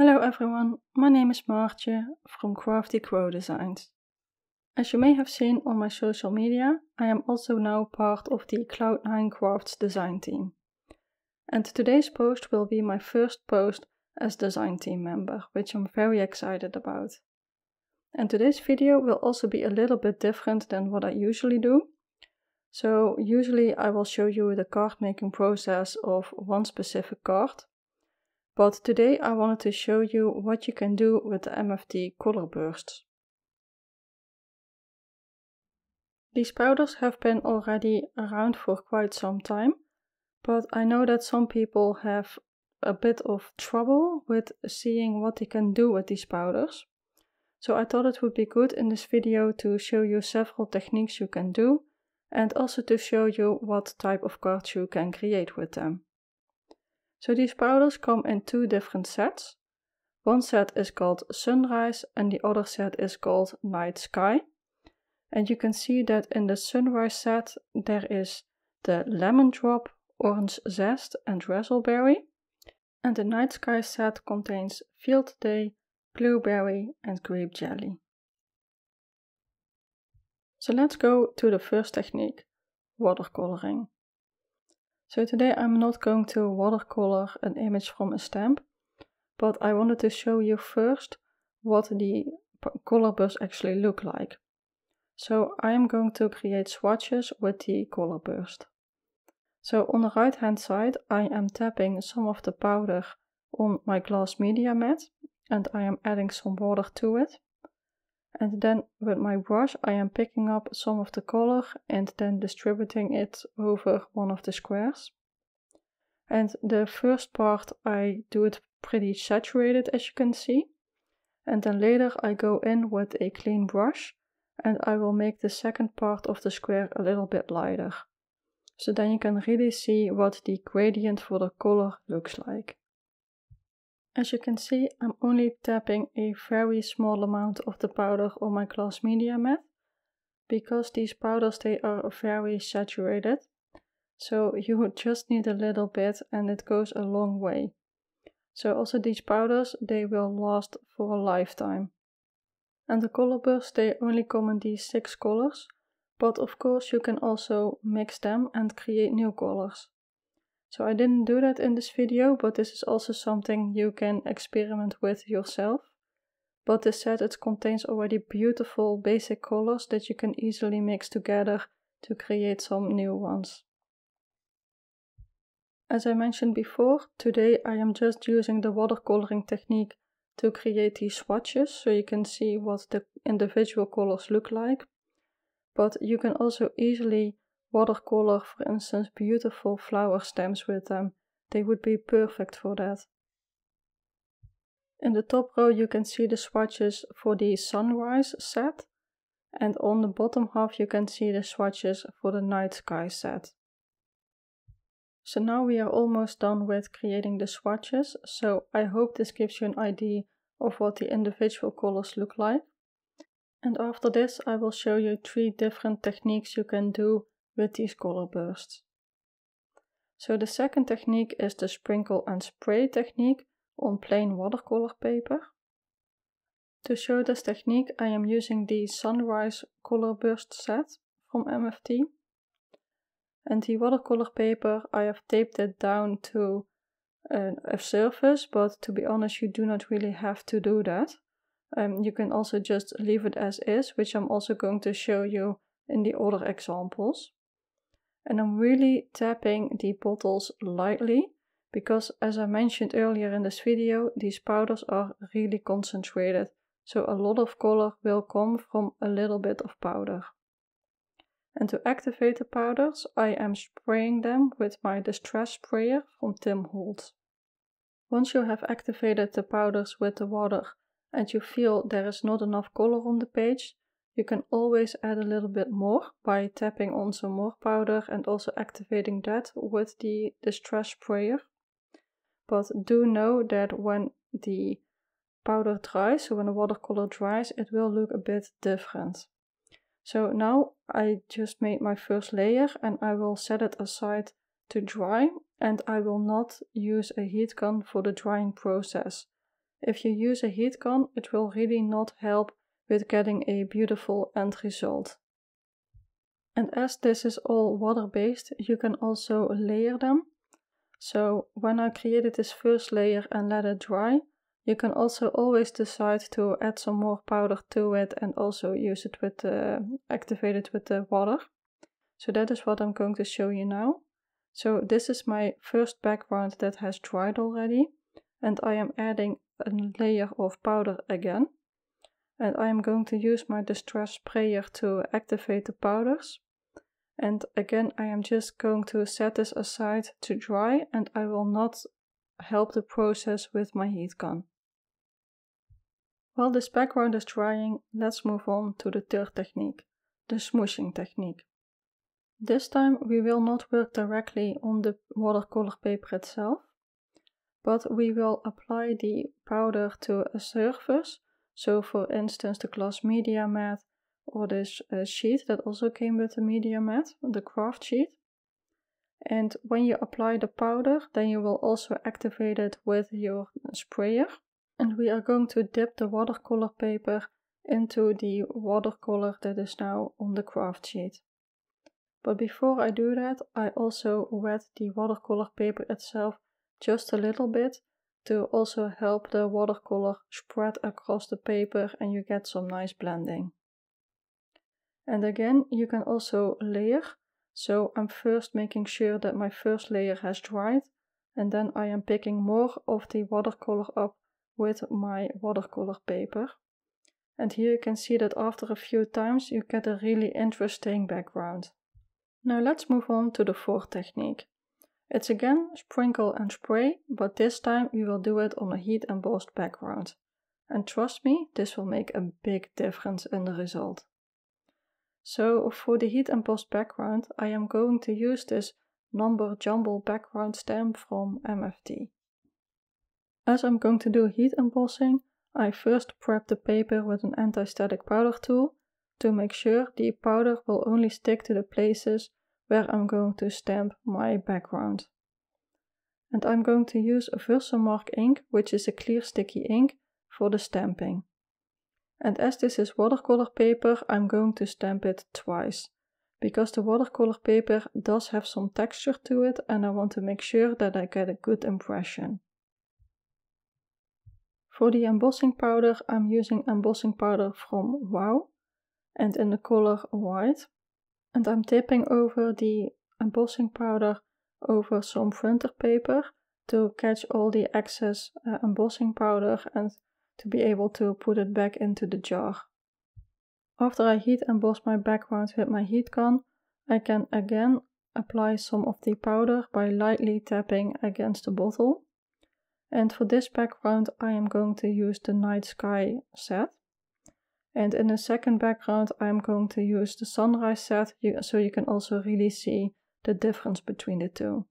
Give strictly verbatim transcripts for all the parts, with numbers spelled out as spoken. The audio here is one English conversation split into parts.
Hello everyone, my name is Maartje from Crafty Crow Designs. As you may have seen on my social media, I am also now part of the Cloud nine Crafts design team. And today's post will be my first post as design team member, which I'm very excited about. And today's video will also be a little bit different than what I usually do. So usually I will show you the card making process of one specific card. But today I wanted to show you what you can do with the M F T color bursts. These powders have been already around for quite some time, but I know that some people have a bit of trouble with seeing what they can do with these powders. So I thought it would be good in this video to show you several techniques you can do and also to show you what type of cards you can create with them. So these powders come in two different sets. One set is called Sunrise and the other set is called Night Sky. And you can see that in the Sunrise set there is the Lemon Drop, Orange Zest and Razzleberry. And the Night Sky set contains Field Day, Blueberry and Grape Jelly. So let's go to the first technique, watercoloring. So today I'm not going to watercolor an image from a stamp, but I wanted to show you first what the color bursts actually look like. So I am going to create swatches with the color burst. So on the right hand side I am tapping some of the powder on my glass media mat and I am adding some water to it. And then with my brush I am picking up some of the color and then distributing it over one of the squares. And the first part I do it pretty saturated, as you can see. And then later I go in with a clean brush and I will make the second part of the square a little bit lighter. So then you can really see what the gradient for the color looks like. As you can see, I'm only tapping a very small amount of the powder on my glass media mat, because these powders, they are very saturated. So you just need a little bit and it goes a long way. So also these powders, they will last for a lifetime. And the color bursts, they only come in these six colors, but of course you can also mix them and create new colors. So I didn't do that in this video, but this is also something you can experiment with yourself. But this set, it contains already beautiful basic colors that you can easily mix together to create some new ones. As I mentioned before, today I am just using the watercoloring technique to create these swatches so you can see what the individual colors look like. But you can also easily watercolor, for instance, beautiful flower stems with them. They would be perfect for that. In the top row you can see the swatches for the Sunrise set, and on the bottom half you can see the swatches for the Night Sky set. So now we are almost done with creating the swatches, so I hope this gives you an idea of what the individual colors look like. And after this I will show you three different techniques you can do with these color bursts. So the second technique is the sprinkle and spray technique on plain watercolor paper. To show this technique I am using the Sunrise color burst set from M F T. And the watercolor paper, I have taped it down to a, a surface, but to be honest you do not really have to do that. Um, you can also just leave it as is, which I'm also going to show you in the other examples. And I'm really tapping the bottles lightly, because as I mentioned earlier in this video, these powders are really concentrated, so a lot of color will come from a little bit of powder. And to activate the powders, I am spraying them with my Distress Sprayer from Tim Holtz. Once you have activated the powders with the water and you feel there is not enough color on the page, you can always add a little bit more by tapping on some more powder and also activating that with the Distress Sprayer. But do know that when the powder dries, so when the watercolor dries, it will look a bit different. So now I just made my first layer and I will set it aside to dry, and I will not use a heat gun for the drying process. if you use a heat gun, it will really not help with getting a beautiful end result. And as this is all water-based, you can also layer them. So when I created this first layer and let it dry, you can also always decide to add some more powder to it and also use it with uh, activate it with the water. So that is what I'm going to show you now. So this is my first background that has dried already, and I am adding a layer of powder again. And I am going to use my distress sprayer to activate the powders. And again, I am just going to set this aside to dry, and I will not help the process with my heat gun. While this background is drying, let's move on to the third technique, the smooshing technique. This time we will not work directly on the watercolor paper itself, but we will apply the powder to a surface. So for instance the gloss media mat or this uh, sheet that also came with the media mat, the craft sheet. And when you apply the powder, then you will also activate it with your sprayer. And we are going to dip the watercolor paper into the watercolor that is now on the craft sheet. But before I do that, I also wet the watercolor paper itself just a little bit to also help the watercolor spread across the paper and you get some nice blending. And again, you can also layer. So I'm first making sure that my first layer has dried, and then I am picking more of the watercolor up with my watercolor paper. And here you can see that after a few times you get a really interesting background. Now let's move on to the fourth technique. It's again sprinkle and spray, but this time we will do it on a heat embossed background. And trust me, this will make a big difference in the result. So for the heat embossed background, I am going to use this number jumble background stamp from M F T. As I'm going to do heat embossing, I first prep the paper with an anti-static powder tool to make sure the powder will only stick to the places where I'm going to stamp my background. And I'm going to use a Versamark ink, which is a clear sticky ink, for the stamping. And as this is watercolor paper, I'm going to stamp it twice, because the watercolor paper does have some texture to it and I want to make sure that I get a good impression. For the embossing powder, I'm using embossing powder from Wow and in the color white. And I'm tipping over the embossing powder over some printer paper to catch all the excess uh, embossing powder and to be able to put it back into the jar. After I heat emboss my background with my heat gun, I can again apply some of the powder by lightly tapping against the bottle. And for this background I am going to use the Night Sky set. And in the second background I am going to use the Sunrise set, so you can also really see the difference between the two.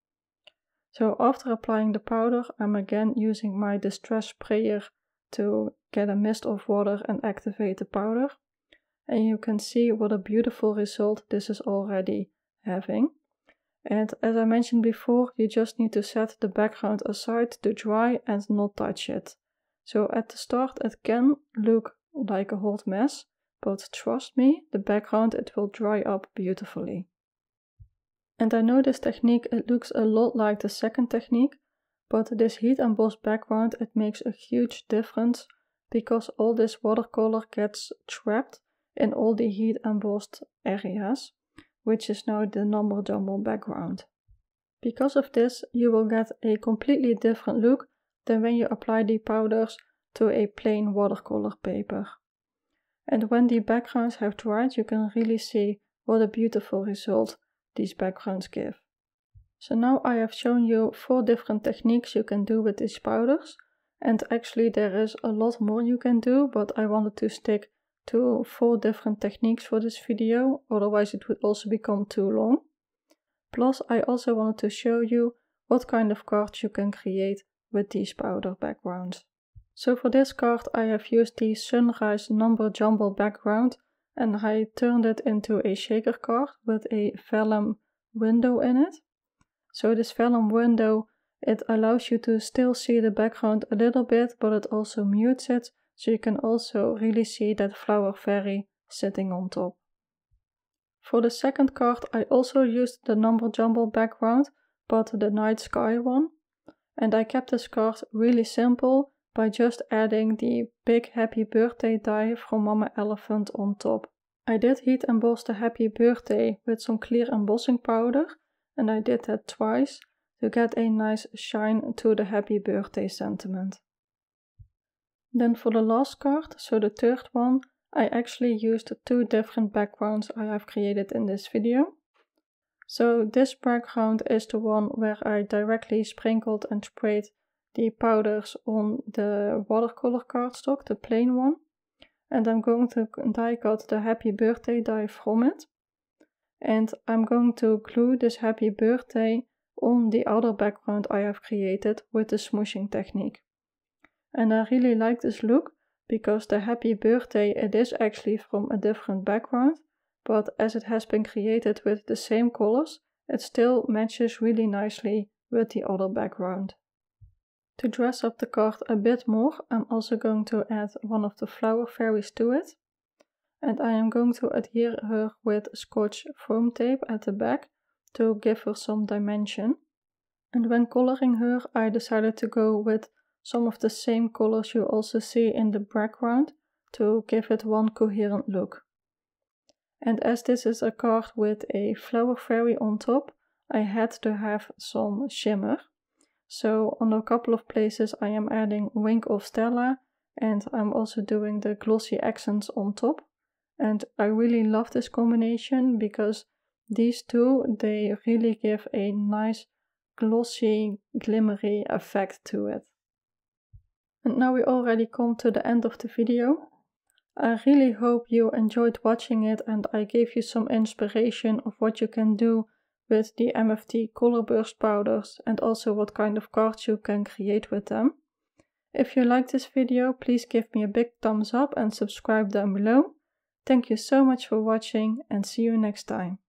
So after applying the powder, I'm again using my distress sprayer to get a mist of water and activate the powder. And you can see what a beautiful result this is already having. And as I mentioned before, you just need to set the background aside to dry and not touch it. So at the start it can look like a hot mess, but trust me, the background it will dry up beautifully. And I know this technique, it looks a lot like the second technique, but this heat embossed background, it makes a huge difference because all this watercolor gets trapped in all the heat embossed areas, which is now the number jumble background. Because of this, you will get a completely different look than when you apply the powders to a plain watercolor paper. And when the backgrounds have dried, you can really see what a beautiful result these backgrounds give. So now I have shown you four different techniques you can do with these powders, and actually there is a lot more you can do, but I wanted to stick to four different techniques for this video, otherwise it would also become too long. Plus I also wanted to show you what kind of cards you can create with these powder backgrounds. So for this card I have used the Sunrise number jumble background and I turned it into a shaker card with a vellum window in it. So this vellum window it allows you to still see the background a little bit, but it also mutes it, so you can also really see that flower fairy sitting on top. For the second card I also used the Number Jumble background, but the Night Sky one, and I kept this card really simple by just adding the big happy birthday die from Mama Elephant on top. I did heat emboss the happy birthday with some clear embossing powder, and I did that twice to get a nice shine to the happy birthday sentiment. Then for the last card, so the third one, I actually used two different backgrounds I have created in this video. So this background is the one where I directly sprinkled and sprayed the powders on the watercolor cardstock, the plain one. And I'm going to die cut the happy birthday die from it. And I'm going to glue this happy birthday on the other background I have created with the smooshing technique. And I really like this look because the happy birthday, it is actually from a different background, but as it has been created with the same colors, it still matches really nicely with the other background. To dress up the card a bit more, I'm also going to add one of the flower fairies to it. And I am going to adhere her with Scotch foam tape at the back to give her some dimension. And when coloring her, I decided to go with some of the same colors you also see in the background to give it one coherent look. And as this is a card with a flower fairy on top, I had to have some shimmer. So on a couple of places I am adding Wink of Stella, and I'm also doing the glossy accents on top. And I really love this combination because these two, they really give a nice glossy, glimmery effect to it. And now we already come to the end of the video. I really hope you enjoyed watching it and I gave you some inspiration of what you can do with the M F T color burst powders and also what kind of cards you can create with them. If you liked this video, please give me a big thumbs up and subscribe down below. Thank you so much for watching and see you next time.